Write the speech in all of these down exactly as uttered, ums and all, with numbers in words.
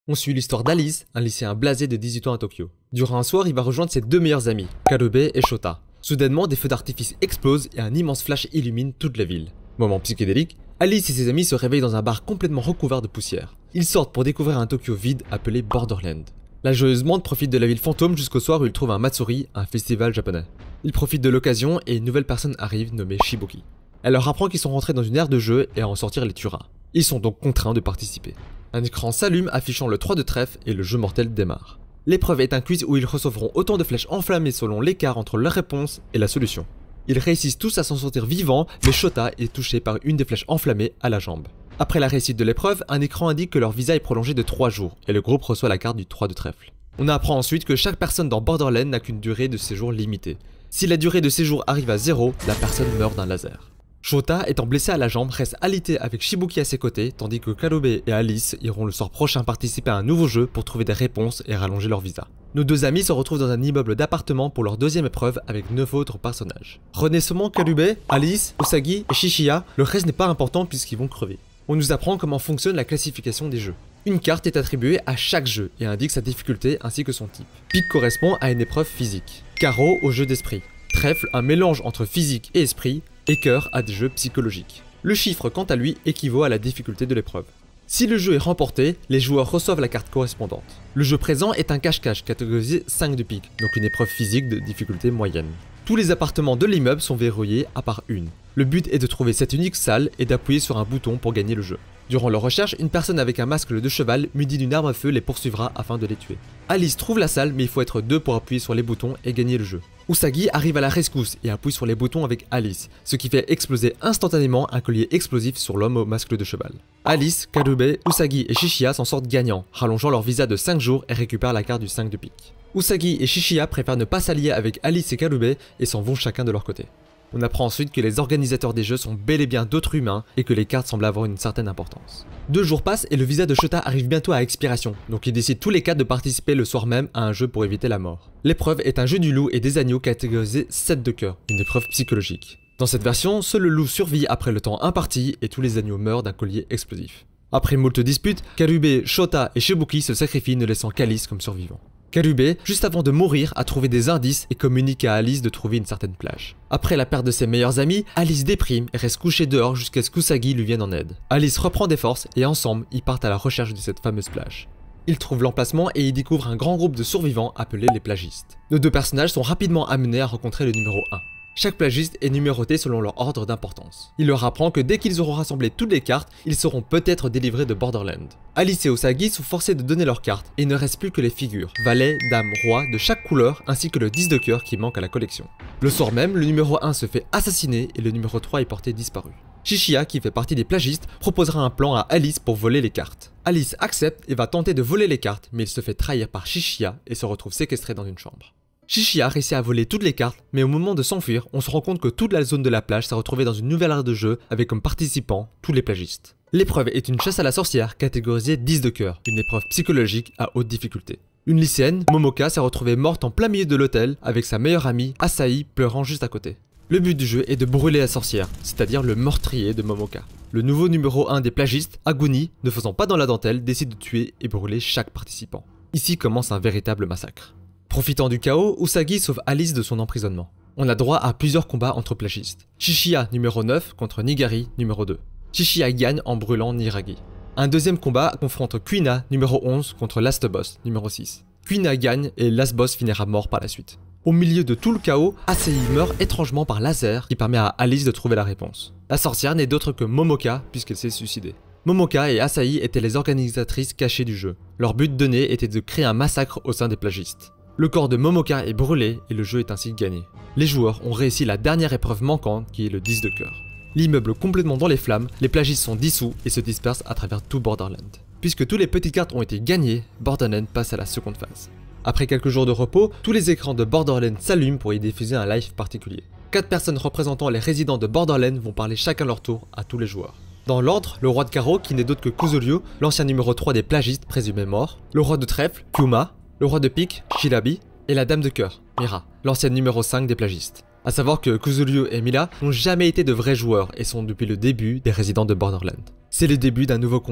On suit l'histoire d'Alice, un lycéen blasé de dix-huit ans à Tokyo. Durant un soir, il va rejoindre ses deux meilleurs amis, Karube et Shota. Soudainement, des feux d'artifice explosent et un immense flash illumine toute la ville. Moment psychédélique, Alice et ses amis se réveillent dans un bar complètement recouvert de poussière. Ils sortent pour découvrir un Tokyo vide appelé Borderland. La joyeuse monde profite de la ville fantôme jusqu'au soir où ils trouvent un Matsuri, un festival japonais. Ils profitent de l'occasion et une nouvelle personne arrive nommée Shibuki. Elle leur apprend qu'ils sont rentrés dans une aire de jeu et à en sortir les tuera. Ils sont donc contraints de participer. Un écran s'allume affichant le trois de trèfle et le jeu mortel démarre. L'épreuve est un quiz où ils recevront autant de flèches enflammées selon l'écart entre leur réponse et la solution. Ils réussissent tous à s'en sortir vivants, mais Shota est touché par une des flèches enflammées à la jambe. Après la réussite de l'épreuve, un écran indique que leur visa est prolongé de trois jours et le groupe reçoit la carte du trois de trèfle. On apprend ensuite que chaque personne dans Borderland n'a qu'une durée de séjour limitée. Si la durée de séjour arrive à zéro, la personne meurt d'un laser. Shota, étant blessé à la jambe, reste alité avec Shibuki à ses côtés, tandis que Karube et Alice iront le soir prochain participer à un nouveau jeu pour trouver des réponses et rallonger leur visa. Nos deux amis se retrouvent dans un immeuble d'appartement pour leur deuxième épreuve avec neuf autres personnages. Renaissement Karube, Alice, Usagi et Shishiya, le reste n'est pas important puisqu'ils vont crever. On nous apprend comment fonctionne la classification des jeux. Une carte est attribuée à chaque jeu et indique sa difficulté ainsi que son type. Pique correspond à une épreuve physique. Carreau au jeu d'esprit. Trèfle, un mélange entre physique et esprit. Et cœur à des jeux psychologiques. Le chiffre, quant à lui, équivaut à la difficulté de l'épreuve. Si le jeu est remporté, les joueurs reçoivent la carte correspondante. Le jeu présent est un cache-cache catégorisé cinq de pique, donc une épreuve physique de difficulté moyenne. Tous les appartements de l'immeuble sont verrouillés à part une. Le but est de trouver cette unique salle et d'appuyer sur un bouton pour gagner le jeu. Durant leur recherche, une personne avec un masque de cheval muni d'une arme à feu les poursuivra afin de les tuer. Alice trouve la salle mais il faut être deux pour appuyer sur les boutons et gagner le jeu. Usagi arrive à la rescousse et appuie sur les boutons avec Alice, ce qui fait exploser instantanément un collier explosif sur l'homme au masque de cheval. Alice, Karube, Usagi et Shishiya s'en sortent gagnants, rallongeant leur visa de cinq jours et récupèrent la carte du cinq de pique. Usagi et Shishiya préfèrent ne pas s'allier avec Alice et Karube et s'en vont chacun de leur côté. On apprend ensuite que les organisateurs des jeux sont bel et bien d'autres humains et que les cartes semblent avoir une certaine importance. Deux jours passent et le visa de Shota arrive bientôt à expiration, donc ils décident tous les quatre de participer le soir même à un jeu pour éviter la mort. L'épreuve est un jeu du loup et des agneaux catégorisé sept de cœur, une épreuve psychologique. Dans cette version, seul le loup survit après le temps imparti et tous les agneaux meurent d'un collier explosif. Après moult disputes, Karube, Shota et Shibuki se sacrifient ne laissant qu'Alice comme survivant. Karube, juste avant de mourir, a trouvé des indices et communique à Alice de trouver une certaine plage. Après la perte de ses meilleurs amis, Alice déprime et reste couchée dehors jusqu'à ce qu'Usagi lui vienne en aide. Alice reprend des forces et ensemble, ils partent à la recherche de cette fameuse plage. Ils trouvent l'emplacement et y découvrent un grand groupe de survivants appelés les plagistes. Nos deux personnages sont rapidement amenés à rencontrer le numéro un. Chaque plagiste est numéroté selon leur ordre d'importance. Il leur apprend que dès qu'ils auront rassemblé toutes les cartes, ils seront peut-être délivrés de Borderland. Alice et Usagi sont forcés de donner leurs cartes et il ne reste plus que les figures, valet, dame, roi de chaque couleur ainsi que le dix de cœur qui manque à la collection. Le soir même, le numéro un se fait assassiner et le numéro trois est porté disparu. Shishiya, qui fait partie des plagistes, proposera un plan à Alice pour voler les cartes. Alice accepte et va tenter de voler les cartes, mais il se fait trahir par Shishiya et se retrouve séquestré dans une chambre. Shishiya réussit à voler toutes les cartes, mais au moment de s'enfuir, on se rend compte que toute la zone de la plage s'est retrouvée dans une nouvelle aire de jeu avec comme participants tous les plagistes. L'épreuve est une chasse à la sorcière catégorisée dix de cœur, une épreuve psychologique à haute difficulté. Une lycéenne, Momoka, s'est retrouvée morte en plein milieu de l'hôtel avec sa meilleure amie, Asahi, pleurant juste à côté. Le but du jeu est de brûler la sorcière, c'est-à-dire le meurtrier de Momoka. Le nouveau numéro un des plagistes, Aguni, ne faisant pas dans la dentelle, décide de tuer et brûler chaque participant. Ici commence un véritable massacre. Profitant du chaos, Usagi sauve Alice de son emprisonnement. On a droit à plusieurs combats entre plagistes. Shishiya numéro neuf contre Nigari numéro deux. Shishiya gagne en brûlant Niragi. Un deuxième combat confronte Kuina numéro onze contre Last Boss numéro six. Kuina gagne et Last Boss finira mort par la suite. Au milieu de tout le chaos, Asahi meurt étrangement par laser qui permet à Alice de trouver la réponse. La sorcière n'est d'autre que Momoka puisqu'elle s'est suicidée. Momoka et Asahi étaient les organisatrices cachées du jeu. Leur but donné était de créer un massacre au sein des plagistes. Le corps de Momoka est brûlé et le jeu est ainsi gagné. Les joueurs ont réussi la dernière épreuve manquante qui est le dix de cœur. L'immeuble complètement dans les flammes, les plagistes sont dissous et se dispersent à travers tout Borderland. Puisque toutes les petites cartes ont été gagnées, Borderland passe à la seconde phase. Après quelques jours de repos, tous les écrans de Borderland s'allument pour y diffuser un live particulier. Quatre personnes représentant les résidents de Borderland vont parler chacun leur tour à tous les joueurs. Dans l'ordre, le roi de carreau qui n'est d'autre que Kuzuryu, l'ancien numéro trois des plagistes présumé mort, le roi de trèfle, Kyuma, le roi de pique, Shirabi, et la dame de cœur, Mira, l'ancienne numéro cinq des plagistes. A savoir que Kuzuryu et Mila n'ont jamais été de vrais joueurs et sont depuis le début des résidents de Borderland. C'est le début d'un nouveau combat.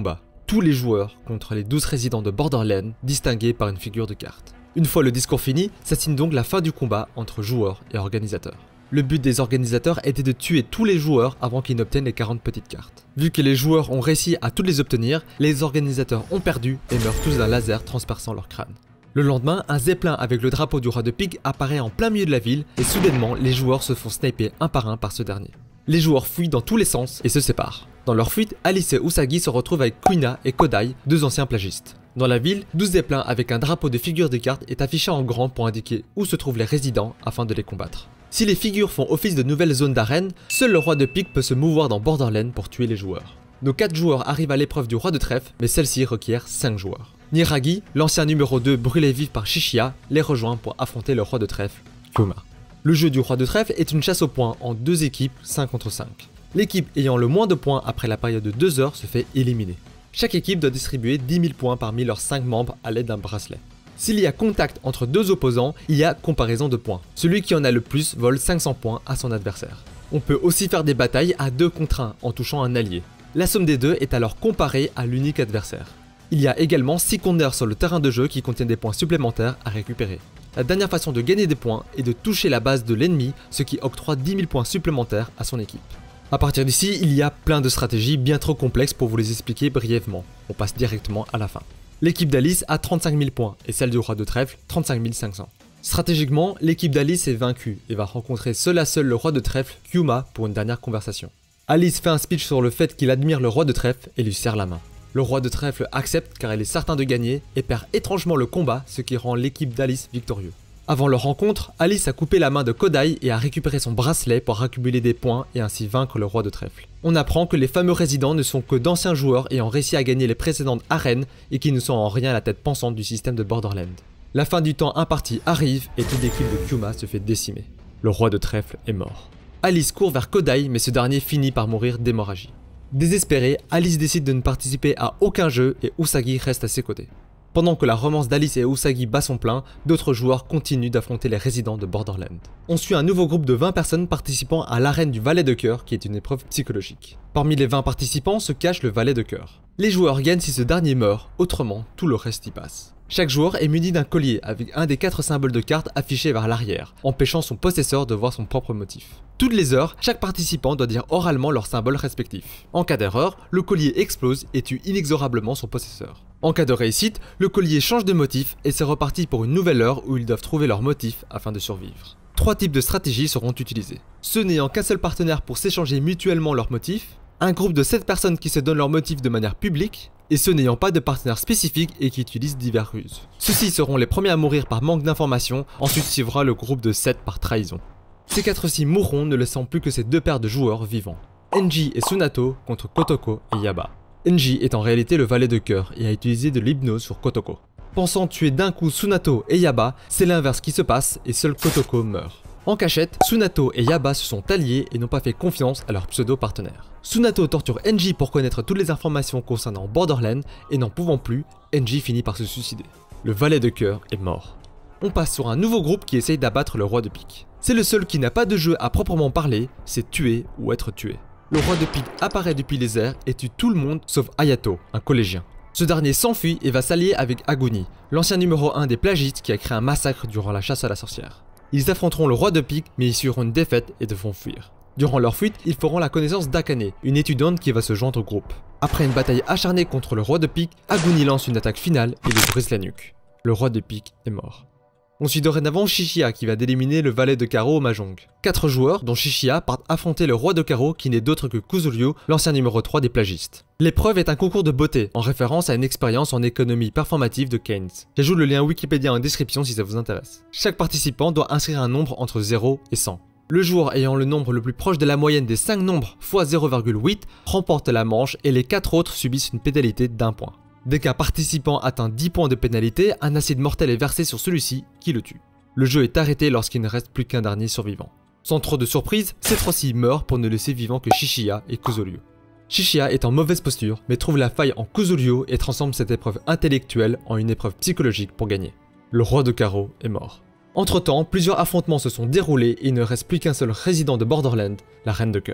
tous les joueurs contre les douze résidents de Borderlands distingués par une figure de carte. Une fois le discours fini, ça signe donc la fin du combat entre joueurs et organisateurs. Le but des organisateurs était de tuer tous les joueurs avant qu'ils n'obtiennent les quarante petites cartes. Vu que les joueurs ont réussi à toutes les obtenir, les organisateurs ont perdu et meurent tous d'un laser transperçant leur crâne. Le lendemain, un zeppelin avec le drapeau du roi de pique apparaît en plein milieu de la ville et soudainement, les joueurs se font sniper un par un par ce dernier. Les joueurs fuient dans tous les sens et se séparent. Dans leur fuite, Alice et Usagi se retrouvent avec Kuina et Kodai, deux anciens plagistes. Dans la ville, douze zeppelins avec un drapeau de figure de carte est affiché en grand pour indiquer où se trouvent les résidents afin de les combattre. Si les figures font office de nouvelles zones d'arène, seul le roi de pique peut se mouvoir dans Borderlands pour tuer les joueurs. Nos quatre joueurs arrivent à l'épreuve du roi de trèfle, mais celle-ci requiert cinq joueurs. Niragi, l'ancien numéro deux brûlé vif par Shishiya, les rejoint pour affronter le roi de trèfle, Kyuma. Le jeu du roi de trèfle est une chasse aux points en deux équipes, cinq contre cinq. L'équipe ayant le moins de points après la période de deux heures se fait éliminer. Chaque équipe doit distribuer dix mille points parmi leurs cinq membres à l'aide d'un bracelet. S'il y a contact entre deux opposants, il y a comparaison de points. Celui qui en a le plus vole cinq cents points à son adversaire. On peut aussi faire des batailles à deux contre un en touchant un allié. La somme des deux est alors comparée à l'unique adversaire. Il y a également six corners sur le terrain de jeu qui contiennent des points supplémentaires à récupérer. La dernière façon de gagner des points est de toucher la base de l'ennemi, ce qui octroie dix mille points supplémentaires à son équipe. A partir d'ici, il y a plein de stratégies bien trop complexes pour vous les expliquer brièvement. On passe directement à la fin. L'équipe d'Alice a trente-cinq mille points et celle du roi de trèfle trente-cinq mille cinq cents. Stratégiquement, l'équipe d'Alice est vaincue et va rencontrer seul à seul le roi de trèfle, Kyuma, pour une dernière conversation. Alice fait un speech sur le fait qu'il admire le roi de trèfle et lui serre la main. Le roi de trèfle accepte car il est certain de gagner et perd étrangement le combat, ce qui rend l'équipe d'Alice victorieux. Avant leur rencontre, Alice a coupé la main de Kodai et a récupéré son bracelet pour accumuler des points et ainsi vaincre le roi de trèfle. On apprend que les fameux résidents ne sont que d'anciens joueurs ayant réussi à gagner les précédentes arènes et qui ne sont en rien la tête pensante du système de Borderlands. La fin du temps imparti arrive et toute l'équipe de Kyuma se fait décimer. Le roi de trèfle est mort. Alice court vers Kodai mais ce dernier finit par mourir d'hémorragie. Désespérée, Alice décide de ne participer à aucun jeu et Usagi reste à ses côtés. Pendant que la romance d'Alice et Usagi bat son plein, d'autres joueurs continuent d'affronter les résidents de Borderlands. On suit un nouveau groupe de vingt personnes participant à l'arène du Valet de Cœur qui est une épreuve psychologique. Parmi les vingt participants se cache le Valet de Cœur. Les joueurs gagnent si ce dernier meurt, autrement tout le reste y passe. Chaque joueur est muni d'un collier avec un des quatre symboles de carte affichés vers l'arrière, empêchant son possesseur de voir son propre motif. Toutes les heures, chaque participant doit dire oralement leur symbole respectif. En cas d'erreur, le collier explose et tue inexorablement son possesseur. En cas de réussite, le collier change de motif et c'est reparti pour une nouvelle heure où ils doivent trouver leur motif afin de survivre. Trois types de stratégies seront utilisées. Ceux n'ayant qu'un seul partenaire pour s'échanger mutuellement leurs motifs, un groupe de sept personnes qui se donnent leurs motifs de manière publique, et ceux n'ayant pas de partenaire spécifique et qui utilisent diverses ruses. Ceux-ci seront les premiers à mourir par manque d'informations, ensuite suivra le groupe de sept par trahison. Ces quatre-ci mourront ne laissant plus que ces deux paires de joueurs vivants. Enji et Tsunato contre Kotoko et Yaba. Enji est en réalité le valet de cœur et a utilisé de l'hypnose sur Kotoko. Pensant tuer d'un coup Tsunato et Yaba, c'est l'inverse qui se passe et seul Kotoko meurt. En cachette, Tsunato et Yaba se sont alliés et n'ont pas fait confiance à leur pseudo-partenaire. Tsunato torture Enji pour connaître toutes les informations concernant Borderlands et n'en pouvant plus, Enji finit par se suicider. Le valet de cœur est mort. On passe sur un nouveau groupe qui essaye d'abattre le roi de pique. C'est le seul qui n'a pas de jeu à proprement parler, c'est tuer ou être tué. Le roi de pique apparaît depuis les airs et tue tout le monde sauf Hayato, un collégien. Ce dernier s'enfuit et va s'allier avec Aguni, l'ancien numéro un des plagistes qui a créé un massacre durant la chasse à la sorcière. Ils affronteront le roi de pique mais ils subiront une défaite et devront fuir. Durant leur fuite, ils feront la connaissance d'Akane, une étudiante qui va se joindre au groupe. Après une bataille acharnée contre le roi de pique, Aguni lance une attaque finale et lui brise la nuque. Le roi de pique est mort. On suit dorénavant Shishiya qui va d'éliminer le valet de carreau au Mahjong. Quatre joueurs, dont Shishiya, partent affronter le roi de carreau qui n'est d'autre que Kuzuryu, l'ancien numéro trois des plagistes. L'épreuve est un concours de beauté, en référence à une expérience en économie performative de Keynes. J'ajoute le lien Wikipédia en description si ça vous intéresse. Chaque participant doit inscrire un nombre entre zéro et cent. Le joueur ayant le nombre le plus proche de la moyenne des cinq nombres fois zéro virgule huit remporte la manche et les quatre autres subissent une pénalité d'un point. Dès qu'un participant atteint dix points de pénalité, un acide mortel est versé sur celui-ci qui le tue. Le jeu est arrêté lorsqu'il ne reste plus qu'un dernier survivant. Sans trop de surprise, cette fois-ci meurt pour ne laisser vivant que Shishiya et Kuzuryu. Shishiya est en mauvaise posture, mais trouve la faille en Kuzuryu et transforme cette épreuve intellectuelle en une épreuve psychologique pour gagner. Le roi de carreau est mort. Entre temps, plusieurs affrontements se sont déroulés et il ne reste plus qu'un seul résident de Borderlands, la reine de cœur.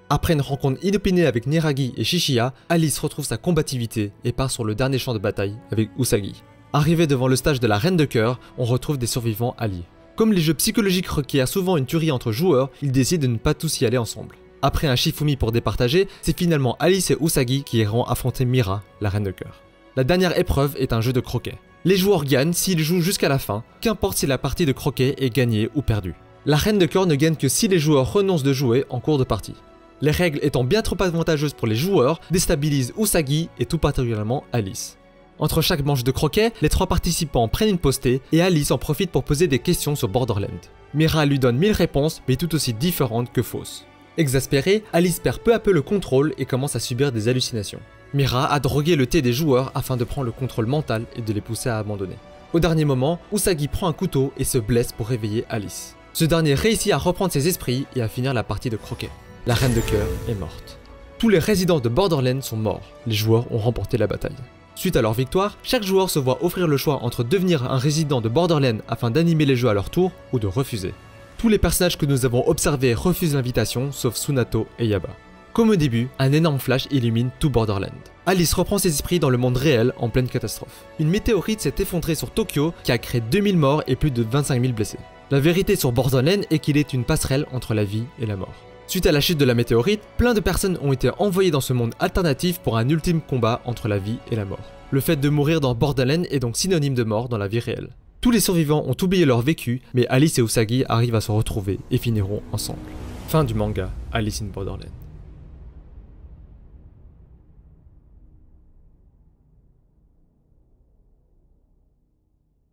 Après une rencontre inopinée avec Niragi et Shishiya, Alice retrouve sa combativité et part sur le dernier champ de bataille avec Usagi. Arrivé devant le stage de la Reine de Cœur, on retrouve des survivants alliés. Comme les jeux psychologiques requièrent souvent une tuerie entre joueurs, ils décident de ne pas tous y aller ensemble. Après un Shifumi pour départager, c'est finalement Alice et Usagi qui iront affronter Mira, la Reine de Cœur. La dernière épreuve est un jeu de croquet. Les joueurs gagnent s'ils jouent jusqu'à la fin, qu'importe si la partie de croquet est gagnée ou perdue. La Reine de Cœur ne gagne que si les joueurs renoncent de jouer en cours de partie. Les règles étant bien trop avantageuses pour les joueurs, déstabilisent Usagi et tout particulièrement Alice. Entre chaque manche de croquet, les trois participants prennent une postée et Alice en profite pour poser des questions sur Borderlands. Mira lui donne mille réponses mais tout aussi différentes que fausses. Exaspérée, Alice perd peu à peu le contrôle et commence à subir des hallucinations. Mira a drogué le thé des joueurs afin de prendre le contrôle mental et de les pousser à abandonner. Au dernier moment, Usagi prend un couteau et se blesse pour réveiller Alice. Ce dernier réussit à reprendre ses esprits et à finir la partie de croquet. La Reine de Cœur est morte. Tous les résidents de Borderlands sont morts, les joueurs ont remporté la bataille. Suite à leur victoire, chaque joueur se voit offrir le choix entre devenir un résident de Borderlands afin d'animer les jeux à leur tour ou de refuser. Tous les personnages que nous avons observés refusent l'invitation sauf Tsunato et Yaba. Comme au début, un énorme flash illumine tout Borderlands. Alice reprend ses esprits dans le monde réel en pleine catastrophe. Une météorite s'est effondrée sur Tokyo qui a créé deux mille morts et plus de vingt-cinq mille blessés. La vérité sur Borderlands est qu'il est une passerelle entre la vie et la mort. Suite à la chute de la météorite, plein de personnes ont été envoyées dans ce monde alternatif pour un ultime combat entre la vie et la mort. Le fait de mourir dans Borderlands est donc synonyme de mort dans la vie réelle. Tous les survivants ont oublié leur vécu, mais Alice et Usagi arrivent à se retrouver et finiront ensemble. Fin du manga Alice in Borderlands.